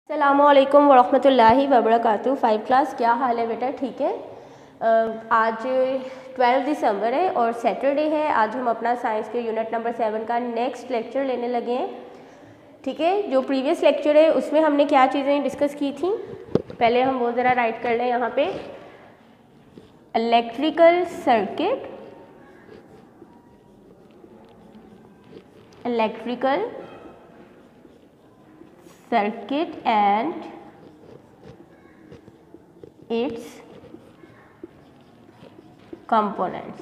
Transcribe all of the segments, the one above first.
अस्सलामुअलैकुम वरहमतुल्लाहि वबरकातुहू। 5 क्लास, क्या हाल है बेटा? ठीक है। आज 12 दिसंबर है और सैटरडे है। आज हम अपना साइंस के यूनिट नंबर 7 का नेक्स्ट लेक्चर लेने लगे हैं। ठीक है, जो प्रीवियस लेक्चर है उसमें हमने क्या चीज़ें डिस्कस की थी, पहले हम वो ज़रा राइट कर लें यहाँ पे। Electrical circuit, electrical circuit and its components.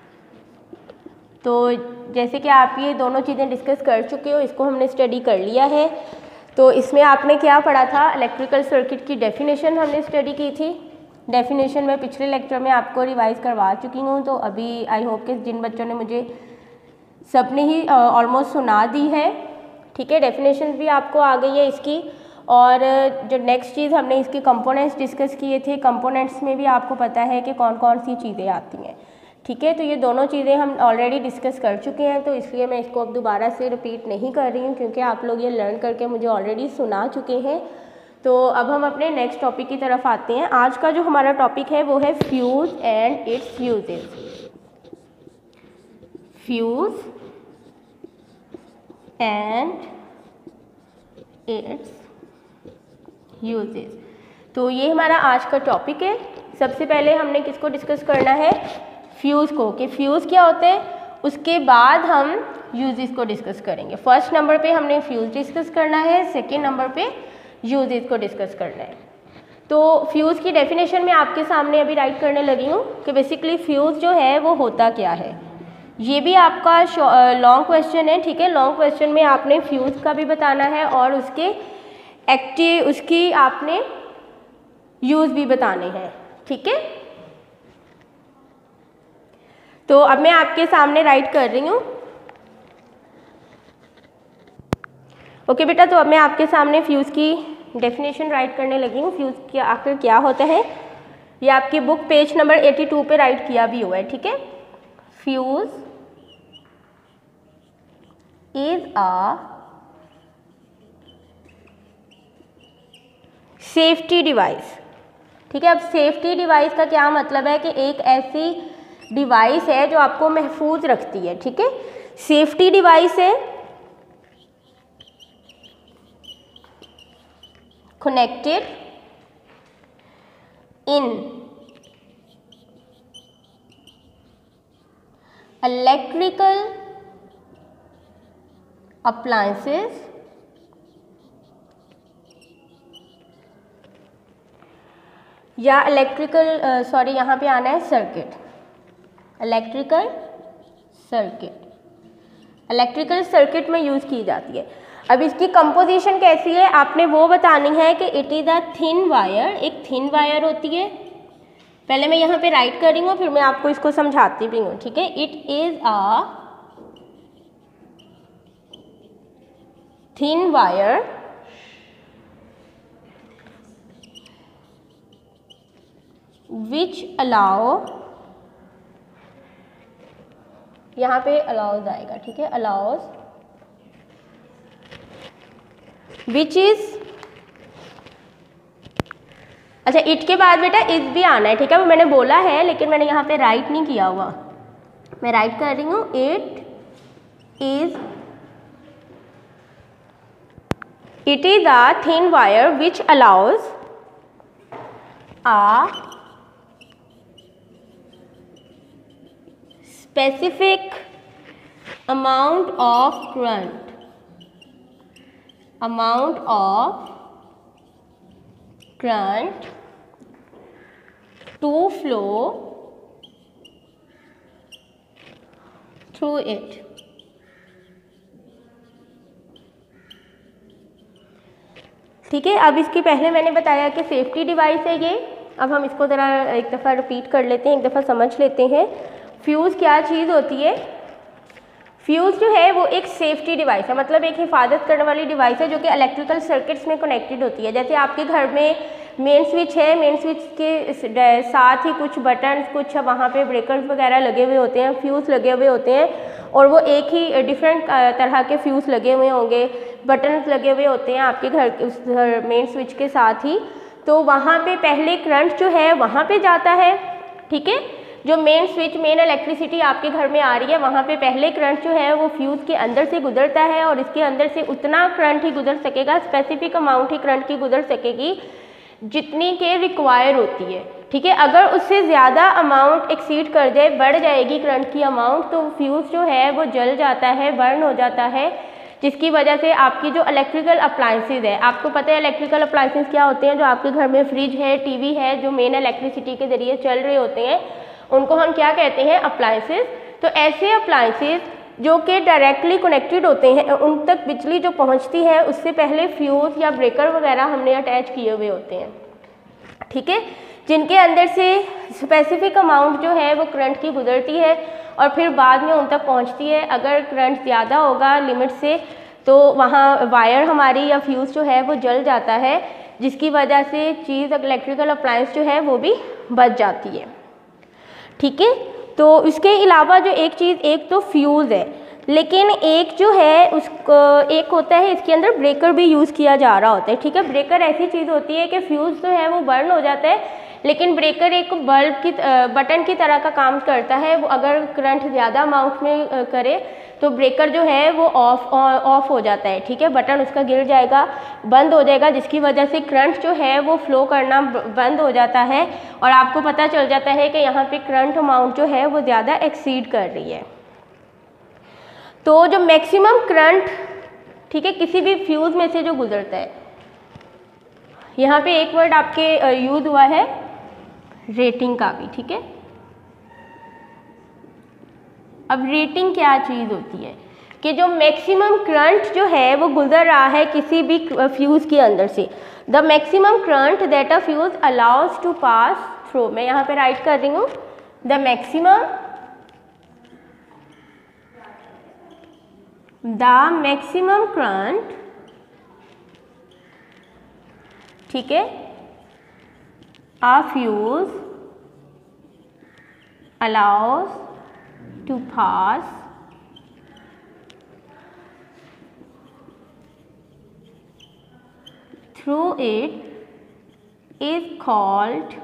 तो जैसे कि आप ये दोनों चीज़ें डिस्कस कर चुके हो, इसको हमने स्टडी कर लिया है। तो इसमें आपने क्या पढ़ा था? इलेक्ट्रिकल सर्किट की डेफिनेशन हमने स्टडी की थी। डेफिनेशन में पिछले लेक्चर में आपको रिवाइज करवा चुकी हूँ, तो अभी आई होप कि जिन बच्चों ने मुझे सबने ही ऑलमोस्ट सुना दी है। ठीक है, डेफिनेशन भी आपको आ गई है इसकी। और जो नेक्स्ट चीज़ हमने इसके कंपोनेंट्स डिस्कस किए थे, कंपोनेंट्स में भी आपको पता है कि कौन कौन सी चीज़ें आती हैं। ठीक है, तो ये दोनों चीज़ें हम ऑलरेडी डिस्कस कर चुके हैं, तो इसलिए मैं इसको अब दोबारा से रिपीट नहीं कर रही हूँ, क्योंकि आप लोग ये लर्न करके मुझे ऑलरेडी सुना चुके हैं। तो अब हम अपने नेक्स्ट टॉपिक की तरफ आते हैं। आज का जो हमारा टॉपिक है वो है fuse and its uses. Fuse and its uses. तो ये हमारा आज का टॉपिक है। सबसे पहले हमने किसको डिस्कस करना है? फ्यूज़ को, कि फ्यूज़ क्या होते हैं। उसके बाद हम यूजेस को डिस्कस करेंगे। फर्स्ट नंबर पे हमने फ्यूज़ डिस्कस करना है, सेकेंड नंबर पे यूजेस को डिस्कस करना है। तो फ्यूज़ की डेफिनेशन मैं आपके सामने अभी राइट करने लगी हूँ कि बेसिकली फ्यूज़ जो है वो होता क्या है। ये भी आपका लॉन्ग क्वेश्चन है। ठीक है, लॉन्ग क्वेश्चन में आपने फ्यूज़ का भी बताना है और उसकी आपने यूज़ भी बताने हैं। ठीक है, तो अब मैं आपके सामने राइट कर रही हूँ। ओके बेटा, तो अब मैं आपके सामने फ्यूज़ की डेफिनेशन राइट करने लगी हूँ। फ्यूज़ क्या आखिर क्या होता है, ये आपकी बुक पेज नंबर 82 पे राइट किया भी हुआ है। ठीक है, fuse is a safety device. ठीक है, अब सेफ्टी डिवाइस का क्या मतलब है कि एक ऐसी डिवाइस है जो आपको महफूज रखती है। ठीक है, सेफ्टी डिवाइस है, कनेक्टेड इन इलेक्ट्रिकल अप्लायंसेस या यहाँ पे आना है सर्किट, इलेक्ट्रिकल सर्किट में यूज़ की जाती है। अब इसकी कंपोजिशन कैसी है आपने वो बतानी है कि it is a thin wire, एक थिन वायर होती है। पहले मैं यहाँ पे राइट कर रही हूँ, फिर मैं आपको इसको समझाती भी हूँ। ठीक है, it is a thin wire which allow, यहाँ पे allows आएगा। ठीक है, allows which is, अच्छा इट के बाद बेटा इज भी आना है। ठीक है, वो मैंने बोला है लेकिन मैंने यहाँ पे राइट नहीं किया हुआ, मैं राइट कर रही हूँ। It is a thin wire which allows a specific amount of current to flow through it। ठीक है, अब इसके पहले मैंने बताया कि सेफ्टी डिवाइस है ये। अब हम इसको ज़रा एक दफ़ा रिपीट कर लेते हैं, एक दफ़ा समझ लेते हैं। फ्यूज़ क्या चीज़ होती है? फ्यूज़ जो है वो एक सेफ्टी डिवाइस है, मतलब एक हिफाजत करने वाली डिवाइस है जो कि इलेक्ट्रिकल सर्किट्स में कनेक्टेड होती है। जैसे आपके घर में मेन स्विच है, मेन स्विच के साथ ही कुछ बटन्स, कुछ वहाँ पे ब्रेकर्स वगैरह लगे हुए होते हैं, फ्यूज़ लगे हुए होते हैं, और वो एक ही डिफरेंट तरह के फ्यूज़ लगे हुए होंगे। बटन लगे हुए होते हैं आपके घर के उस मेन स्विच के साथ ही, तो वहाँ पे पहले करंट जो है वहाँ पे जाता है, ठीक है। जो मेन स्विच, मेन इलेक्ट्रिसिटी आपके घर में आ रही है, वहाँ पे पहले करंट जो है वो फ्यूज़ के अंदर से गुजरता है और इसके अंदर से उतना करंट ही गुजर सकेगा, स्पेसिफिक अमाउंट ही करंट की गुजर सकेगी जितनी के रिक्वायर होती है, ठीक है। अगर उससे ज़्यादा अमाउंट एक्सीड कर जाए, बढ़ जाएगी करंट की अमाउंट, तो फ्यूज़ जो है वो जल जाता है, बर्न हो जाता है, जिसकी वजह से आपकी जो इलेक्ट्रिकल अप्लायंसेज है, आपको पता है इलेक्ट्रिकल अप्लायंसेज क्या होते हैं, जो आपके घर में फ्रिज है, टीवी है, जो मेन इलेक्ट्रिसिटी के ज़रिए चल रहे होते हैं, उनको हम क्या कहते हैं, अप्लायंसेज। तो ऐसे अप्लायंसेज जो कि डायरेक्टली कनेक्टेड होते हैं, उन तक बिजली जो पहुंचती है उससे पहले फ्यूज़ या ब्रेकर वगैरह हमने अटैच किए हुए होते हैं, ठीक है, जिनके अंदर से स्पेसिफिक अमाउंट जो है वो करंट की गुजरती है और फिर बाद में उन तक पहुंचती है। अगर करंट ज़्यादा होगा लिमिट से तो वहाँ वायर हमारी या फ्यूज़ जो है वो जल जाता है, जिसकी वजह से चीज़ इलेक्ट्रिकल अप्लायंस जो है वो भी बच जाती है, ठीक है। तो इसके अलावा जो एक चीज़, एक तो फ्यूज़ है, लेकिन एक जो है उसको एक होता है इसके अंदर ब्रेकर भी यूज़ किया जा रहा होता है, ठीक है। ब्रेकर ऐसी चीज़ होती है कि फ्यूज़ जो है वो बर्न हो जाता है, लेकिन ब्रेकर एक बल्ब की बटन की तरह का काम करता है। वो अगर करंट ज़्यादा अमाउंट में करे तो ब्रेकर जो है वो ऑफ हो जाता है, ठीक है, बटन उसका गिर जाएगा, बंद हो जाएगा, जिसकी वजह से करंट जो है वो फ्लो करना बंद हो जाता है और आपको पता चल जाता है कि यहाँ पे करंट अमाउंट जो है वो ज़्यादा एक्सीड कर रही है। तो जो मैक्सिमम करंट, ठीक है, किसी भी फ्यूज़ में से जो गुजरता है, यहाँ पे एक वर्ड आपके यूज़ हुआ है रेटिंग का भी, ठीक है। अब रेटिंग क्या चीज़ होती है कि जो मैक्सिमम करंट जो है वो गुजर रहा है किसी भी फ्यूज़ के अंदर से, the maximum current that a fuse allows to pass through, मैं यहाँ पे राइट कर रही हूँ, द मैक्सिमम करंट, ठीक है, a fuse allows to pass through it is called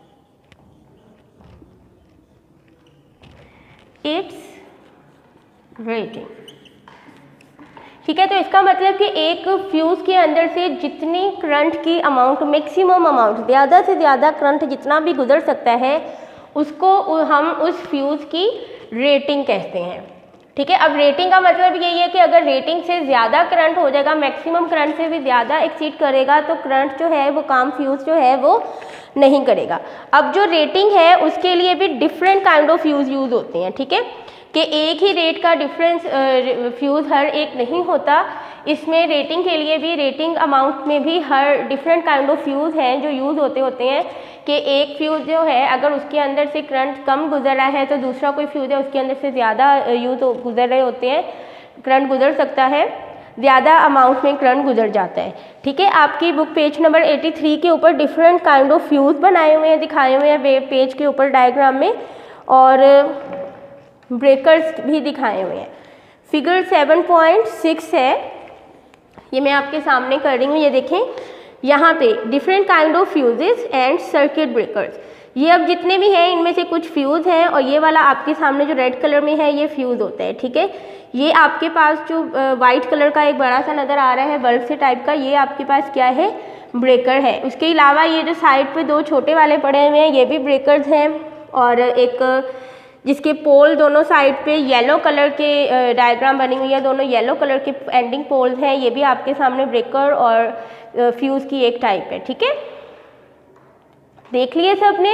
its rating, ठीक है। तो इसका मतलब कि एक फ्यूज़ के अंदर से जितनी करंट की अमाउंट, मैक्सिमम अमाउंट, ज़्यादा से ज़्यादा करंट जितना भी गुजर सकता है उसको हम उस फ्यूज़ की रेटिंग कहते हैं, ठीक है। अब रेटिंग का मतलब यही है कि अगर रेटिंग से ज़्यादा करंट हो जाएगा, मैक्सिमम करंट से भी ज़्यादा एक्सीड करेगा, तो करंट जो है वो काम फ्यूज़ जो है वो नहीं करेगा। अब जो रेटिंग है उसके लिए भी different kind of fuse use होते हैं, ठीक है, कि एक ही रेट का डिफरेंस फ्यूज़ हर एक नहीं होता। इसमें रेटिंग के लिए भी, रेटिंग अमाउंट में भी हर डिफरेंट काइंड ऑफ फ्यूज़ हैं जो यूज़ होते हैं कि एक फ्यूज़ जो है अगर उसके अंदर से करंट कम गुजर रहा है तो दूसरा कोई फ्यूज़ है उसके अंदर से ज़्यादा गुजर रहे होते हैं, करंट गुजर सकता है, ज़्यादा अमाउंट में करंट गुजर जाता है, ठीक है। आपकी बुक पेज नंबर 83 के ऊपर डिफरेंट काइंड ऑफ फ्यूज़ बनाए हुए हैं, दिखाए हुए हैं पेज के ऊपर डायग्राम में, और ब्रेकर्स भी दिखाए हुए हैं। फिगर 7.6 है, ये मैं आपके सामने कर रही हूँ, ये देखें यहाँ पे different kind of fuses and circuit breakers. ये अब जितने भी हैं इनमें से कुछ फ्यूज़ हैं और ये वाला आपके सामने जो रेड कलर में है ये फ्यूज़ होता है, ठीक है। ये आपके पास जो वाइट कलर का एक बड़ा सा नज़र आ रहा है बल्ब से टाइप का, ये आपके पास क्या है, ब्रेकर है। उसके अलावा ये जो साइड पे दो छोटे वाले पड़े हुए हैं ये भी ब्रेकर्स हैं, और एक जिसके पोल दोनों साइड पे येलो कलर के डायग्राम बनी हुई है, दोनों येलो कलर के एंडिंग पोल्स हैं, ये भी आपके सामने ब्रेकर और फ्यूज़ की एक टाइप है, ठीक है। देख लिए सबने।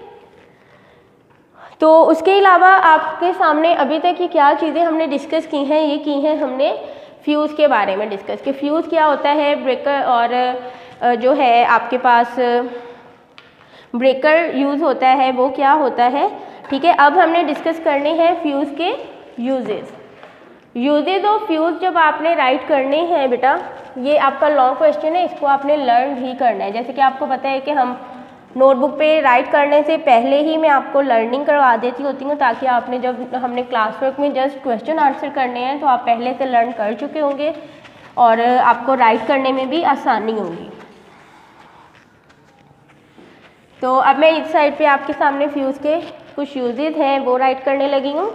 तो उसके अलावा आपके सामने अभी तक ये क्या चीज़ें हमने डिस्कस की हैं, ये की हैं हमने फ्यूज़ के बारे में डिस्कस कि फ्यूज़ क्या होता है, ब्रेकर और जो है आपके पास ब्रेकर यूज़ होता है वो क्या होता है, ठीक है। अब हमने डिस्कस करने हैं फ्यूज़ के यूजेज ऑफ फ्यूज़। जब आपने राइट करने हैं बेटा, ये आपका लॉन्ग क्वेश्चन है, इसको आपने लर्न भी करना है। जैसे कि आपको पता है कि हम नोटबुक पे राइट करने से पहले ही मैं आपको लर्निंग करवा देती होती हूँ, ताकि आपने जब हमने क्लास वर्क में जस्ट क्वेश्चन आंसर करने हैं तो आप पहले से लर्न कर चुके होंगे। और आपको राइट करने में भी आसानी होगी। तो अब मैं इस साइड पे आपके सामने फ्यूज़ के कुछ यूजेस हैं वो राइट करने लगी हूँ।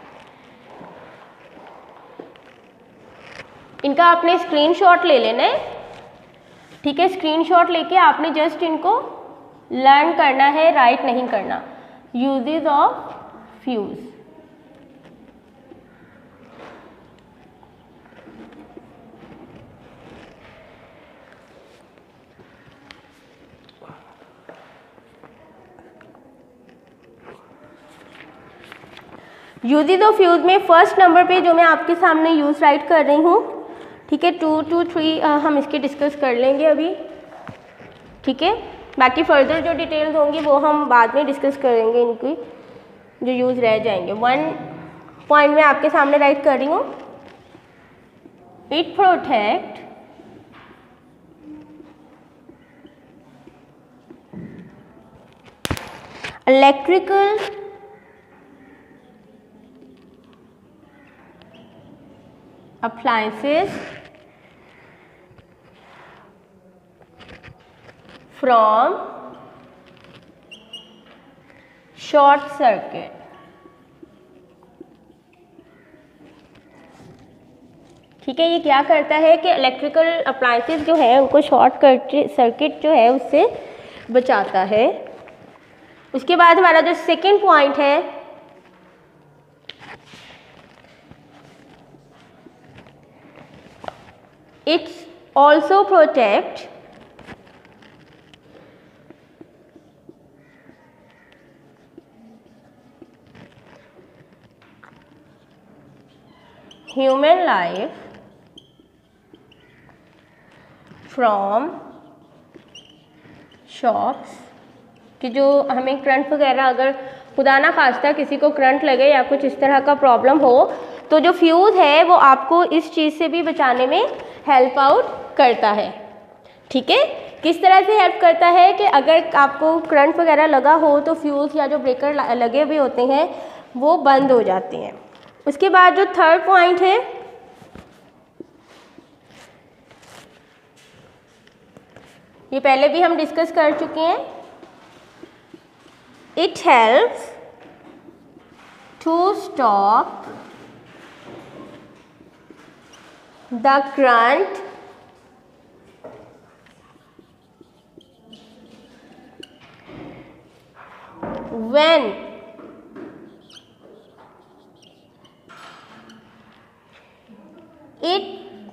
इनका आपने स्क्रीनशॉट ले लेना है, ठीक है। स्क्रीनशॉट लेके आपने जस्ट इनको लर्न करना है, राइट नहीं करना। Uses of fuse. Uses of fuse में फर्स्ट नंबर पे जो मैं आपके सामने यूज़ राइट कर रही हूँ, ठीक है, 2 to 3 हम इसके डिस्कस कर लेंगे अभी, ठीक है। बाकी फर्दर जो डिटेल्स होंगी वो हम बाद में डिस्कस करेंगे, इनकी जो यूज़ रह जाएंगे। 1 पॉइंट मैं आपके सामने राइट कर रही हूँ, it protect electrical appliances from short circuit। ठीक है, ये क्या करता है कि इलेक्ट्रिकल अप्लायंसेस जो है उनको शॉर्ट सर्किट जो है उससे बचाता है। उसके बाद हमारा जो सेकंड पॉइंट है, It's also protect human life from shocks, कि जो हमें करंट वगैरह, अगर खुदा ना खास्ता किसी को करंट लगे या कुछ इस तरह का प्रॉब्लम हो तो जो फ्यूज़ है वो आपको इस चीज़ से भी बचाने में हेल्प आउट करता है। ठीक है, किस तरह से हेल्प करता है कि अगर आपको करंट वगैरह लगा हो तो फ्यूज़ या जो ब्रेकर लगे हुए होते हैं वो बंद हो जाते हैं। उसके बाद जो थर्ड पॉइंट है, ये पहले भी हम डिस्कस कर चुके हैं, it helps to stop the current when it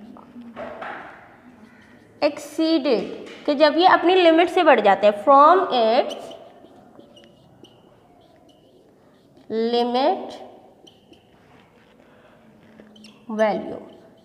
exceeded, कि जब ये अपनी लिमिट से बढ़ जाते हैं, फ्रॉम इट्स लिमिट वैल्यू।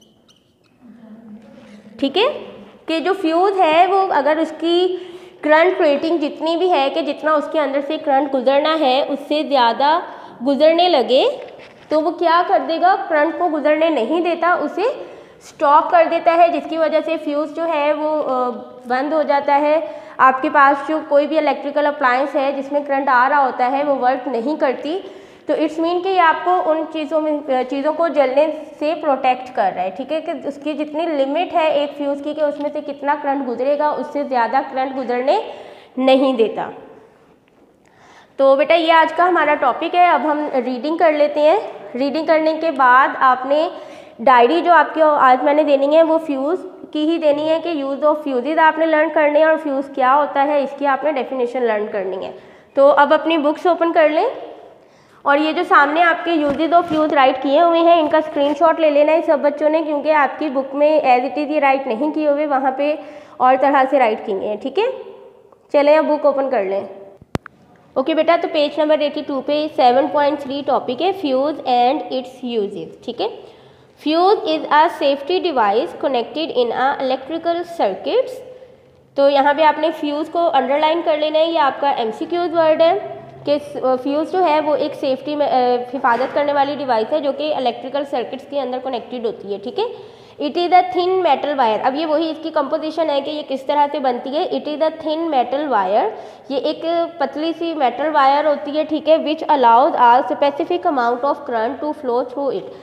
ठीक है, कि जो फ्यूज़ है वो अगर उसकी करंट रेटिंग जितनी भी है कि जितना उसके अंदर से करंट गुजरना है उससे ज़्यादा गुजरने लगे तो वो क्या कर देगा, करंट को गुजरने नहीं देता, उसे स्टॉप कर देता है, जिसकी वजह से फ्यूज़ जो है वो बंद हो जाता है। आपके पास जो कोई भी इलेक्ट्रिकल अप्लायंस है जिसमें करंट आ रहा होता है वो वर्क नहीं करती, तो इट्स मीन कि ये आपको उन चीज़ों को जलने से प्रोटेक्ट कर रहा है। ठीक है, कि उसकी जितनी लिमिट है एक फ्यूज़ की कि उसमें से कितना करंट गुजरेगा, उससे ज़्यादा करंट गुजरने नहीं देता। तो बेटा ये आज का हमारा टॉपिक है। अब हम रीडिंग कर लेते हैं। रीडिंग करने के बाद आपने डायरी जो आपकी आज मैंने देनी है वो फ्यूज़ की ही देनी है, कि यूज़ ऑफ फ्यूज़ आपने लर्न करने हैं और फ्यूज़ क्या होता है इसकी आपने डेफिनेशन लर्न करनी है। तो अब अपनी बुक्स ओपन कर लें और ये जो सामने आपके यूजेस ऑफ फ्यूज़ राइट किए हुए हैं इनका स्क्रीनशॉट ले लेना है सब बच्चों ने, क्योंकि आपकी बुक में एज इट इज़ ये राइट नहीं किए हुए, वहाँ पे और तरह से राइट किए हैं। ठीक है, चलें अब बुक ओपन कर लें। ओके बेटा, तो पेज नंबर 82 पे 7.3 टॉपिक है फ्यूज़ एंड इट्स यूजेस। ठीक है, fuse is a safety device connected in a electrical circuits. तो यहाँ पे आपने फ्यूज़ को अंडरलाइन कर लेना है, ये आपका MCQs वर्ड है कि फ्यूज़ जो है वो एक सेफ्टी में हिफाजत करने वाली डिवाइस है जो कि इलेक्ट्रिकल सर्किट्स के अंदर कनेक्टेड होती है। ठीक है, it is a thin metal wire. अब ये वही इसकी कंपोजिशन है कि ये किस तरह से बनती है। It is a thin metal wire, ये एक पतली सी मेटल वायर होती है। ठीक है, which allows a specific amount of current to flow through it.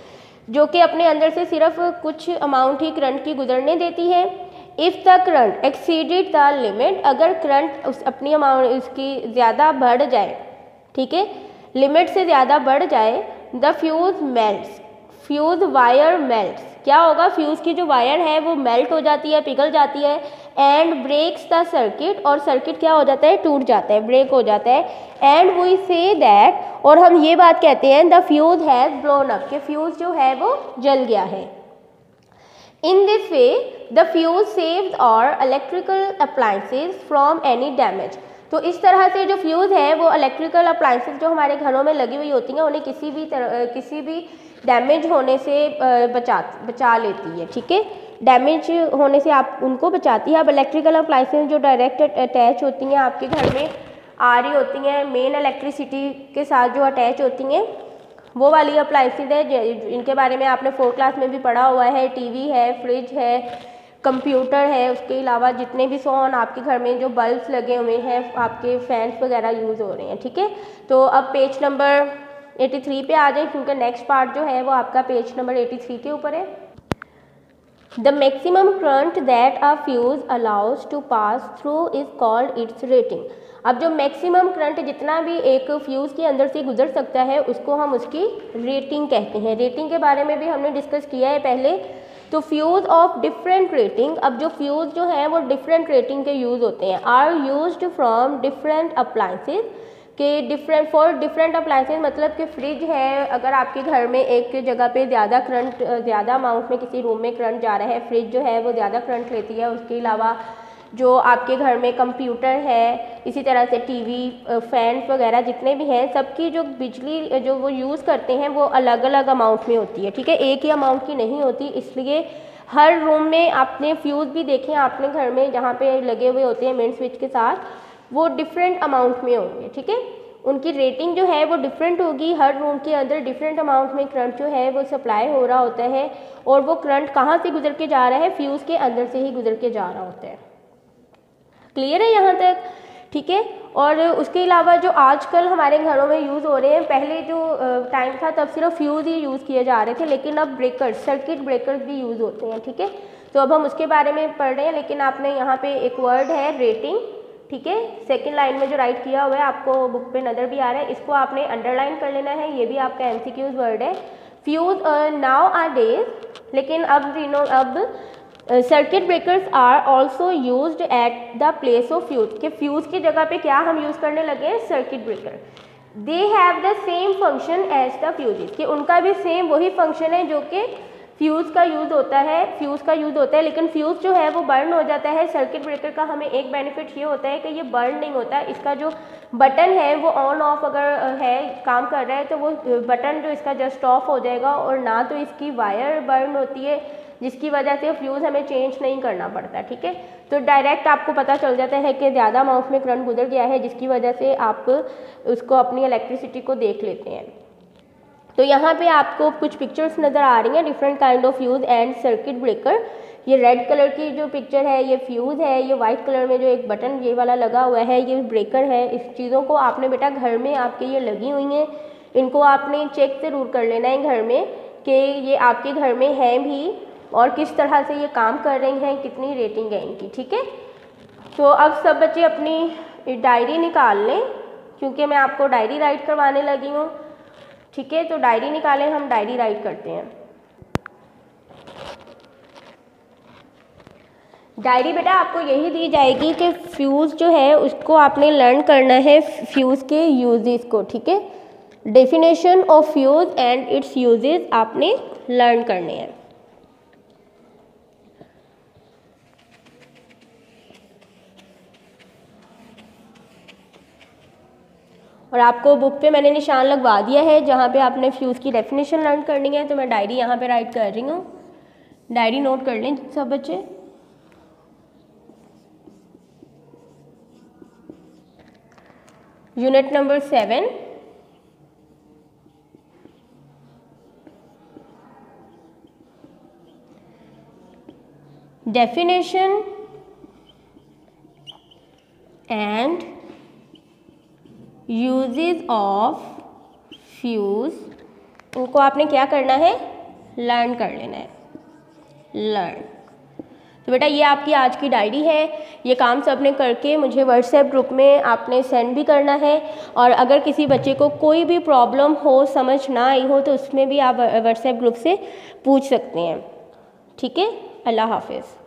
जो कि अपने अंदर से सिर्फ कुछ अमाउंट ही करंट की गुजरने देती है। If the current exceeded the limit, अगर करंट उस अपनी अमाउंट उसकी ज़्यादा बढ़ जाए, ठीक है, लिमिट से ज़्यादा बढ़ जाए, the fuse melts, fuse wire melts, क्या होगा, फ्यूज़ की जो वायर है वो मेल्ट हो जाती है, पिघल जाती है, एंड ब्रेक्स द सर्किट, और सर्किट क्या हो जाता है, टूट जाता है, ब्रेक हो जाता है, एंड वी से दैट, और हम ये बात कहते हैं the fuse has blown up, कि फ्यूज़ जो है वो जल गया है। In this way the fuse saves our electrical appliances from any damage, तो इस तरह से जो फ्यूज़ है वो इलेक्ट्रिकल अप्लायंसेज जो हमारे घरों में लगी हुई होती हैं उन्हें किसी भी डैमेज होने से बचा लेती है, ठीक है, डैमेज होने से आप उनको बचाती है। अब इलेक्ट्रिकल अप्लायंसेज जो डायरेक्ट अटैच होती हैं आपके घर में आ रही होती हैं, मेन इलेक्ट्रिसिटी के साथ जो अटैच होती हैं, वो वाली अप्लायंसेज है, इनके बारे में आपने 4th क्लास में भी पढ़ा हुआ है, टीवी है, फ्रिज है, कंप्यूटर है, उसके अलावा जितने भी सोन आपके घर में जो बल्ब्स लगे हुए हैं, आपके फैंस वगैरह यूज़ हो रहे हैं, ठीक है। तो अब पेज नंबर 83 पे आ जाए, क्योंकि नेक्स्ट पार्ट जो है वो आपका पेज नंबर 83 के ऊपर है। The maximum current that a fuse allows to pass through is called its rating. अब जो मैक्सिमम करंट जितना भी एक फ्यूज़ के अंदर से गुजर सकता है उसको हम उसकी रेटिंग कहते हैं। रेटिंग के बारे में भी हमने डिस्कस किया है पहले। तो फ्यूज़ ऑफ डिफरेंट रेटिंग, अब जो फ्यूज़ जो है वो डिफरेंट रेटिंग के यूज़ होते हैं, are used from different appliances, के डिफरेंट अप्लायंसेज, मतलब कि फ्रिज है, अगर आपके घर में एक जगह पे ज़्यादा अमाउंट में किसी रूम में करंट जा रहा है, फ्रिज जो है वो ज़्यादा करंट लेती है। उसके अलावा जो आपके घर में कंप्यूटर है, इसी तरह से टीवी, फैंस वगैरह जितने भी हैं, सबकी जो बिजली जो वो यूज़ करते हैं वो अलग अलग अमाउंट में होती है, ठीक है, एक ही अमाउंट की नहीं होती। इसलिए हर रूम में आपने फ्यूज़ भी देखे आपने घर में जहाँ पे लगे हुए होते हैं मेन स्विच के साथ, वो डिफरेंट अमाउंट में होंगे, ठीक है, उनकी रेटिंग जो है वो डिफरेंट होगी। हर रूम के अंदर डिफरेंट अमाउंट में करंट जो है वो सप्लाई हो रहा होता है, और वो करंट कहाँ से गुजर के जा रहा है, फ्यूज़ के अंदर से ही गुजर के जा रहा होता है। क्लियर है यहाँ तक, ठीक है। और उसके अलावा जो आजकल हमारे घरों में यूज़ हो रहे हैं, पहले जो टाइम था तब सिर्फ फ्यूज़ ही यूज़ किए जा रहे थे, लेकिन अब ब्रेकर्स, सर्किट ब्रेकर्स भी यूज़ होते हैं, ठीक है। तो अब हम उसके बारे में पढ़ रहे हैं, लेकिन आपने यहाँ पे एक वर्ड है रेटिंग, ठीक है, सेकंड लाइन में जो राइट किया हुआ है आपको बुक पे नज़र भी आ रहा है, इसको आपने अंडरलाइन कर लेना है, ये भी आपका MCQs वर्ड है। फ्यूज़ नाउ आर डेज, लेकिन अब circuit breakers are also used at the place of fuse, के फ्यूज़ की जगह पे क्या हम यूज़ करने लगे हैं, circuit breaker. They have the same function as the fuses, कि उनका भी सेम वही फंक्शन है जो कि फ्यूज़ का यूज़ होता है, लेकिन फ्यूज़ जो है वो बर्न हो जाता है। सर्किट ब्रेकर का हमें एक बेनिफिट ये होता है कि ये बर्न नहीं होता, इसका जो बटन है वो ऑन ऑफ अगर है, काम कर रहा है, तो वो बटन जो इसका जस्ट ऑफ हो जाएगा, और ना तो इसकी वायर बर्न होती है जिसकी वजह से फ्यूज़ हमें चेंज नहीं करना पड़ता, ठीक है। तो डायरेक्ट आपको पता चल जाता है कि ज़्यादा अमाउंट में करंट गुजर गया है, जिसकी वजह से आप उसको अपनी इलेक्ट्रिसिटी को देख लेते हैं। तो यहाँ पे आपको कुछ पिक्चर्स नज़र आ रही हैं, different kind of fuse and circuit breaker. ये रेड कलर की जो पिक्चर है ये फ्यूज़ है, ये वाइट कलर में जो एक बटन ये वाला लगा हुआ है ये ब्रेकर है। इस चीज़ों को आपने बेटा घर में आपके ये लगी हुई हैं, इनको आपने चेक ज़रूर कर लेना है घर में कि ये आपके घर में हैं भी और किस तरह से ये काम कर रही हैं, कितनी रेटिंग है इनकी, ठीक है। तो अब सब बच्चे अपनी डायरी निकाल लें, क्योंकि मैं आपको डायरी राइट करवाने लगी हूँ, ठीक है। तो डायरी निकालें, हम डायरी राइट करते हैं। डायरी बेटा आपको यही दी जाएगी कि फ्यूज़ जो है उसको आपने लर्न करना है, फ्यूज़ के यूजेस को, ठीक है। Definition of fuse and its uses आपने लर्न करने हैं। और आपको बुक पे मैंने निशान लगवा दिया है जहाँ पे आपने फ्यूज़ की डेफिनेशन लर्न करनी है। तो मैं डायरी यहाँ पे राइट कर रही हूँ, डायरी नोट कर लें सब बच्चे। Unit number 7, definition and uses of fuse, उनको आपने क्या करना है, लर्न कर लेना है, लर्न। तो बेटा ये आपकी आज की डायरी है, ये काम सबने करके मुझे व्हाट्सएप ग्रुप में आपने सेंड भी करना है। और अगर किसी बच्चे को कोई भी प्रॉब्लम हो, समझ ना आई हो, तो उसमें भी आप व्हाट्सएप ग्रुप से पूछ सकते हैं। ठीक है, अल्लाह हाफिज़।